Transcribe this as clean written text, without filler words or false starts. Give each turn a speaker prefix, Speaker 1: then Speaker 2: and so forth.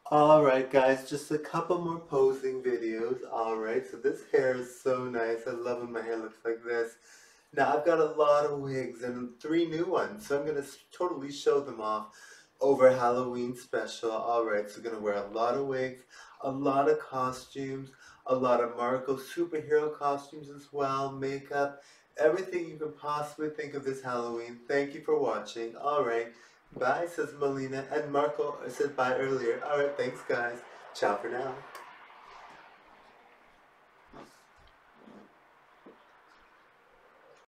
Speaker 1: Alright guys, just a couple more posing videos. Alright, so this hair is so nice. I love when my hair looks like this. Now I've got a lot of wigs and 3 new ones, so I'm going to totally show them off over Halloween special. Alright, so I'm going to wear a lot of wigs, a lot of costumes, a lot of Marco superhero costumes as well, makeup, everything you can possibly think of this Halloween. Thank you for watching. Alright. Bye, says Mileena. And Marco said bye earlier. Alright, thanks guys. Ciao for now.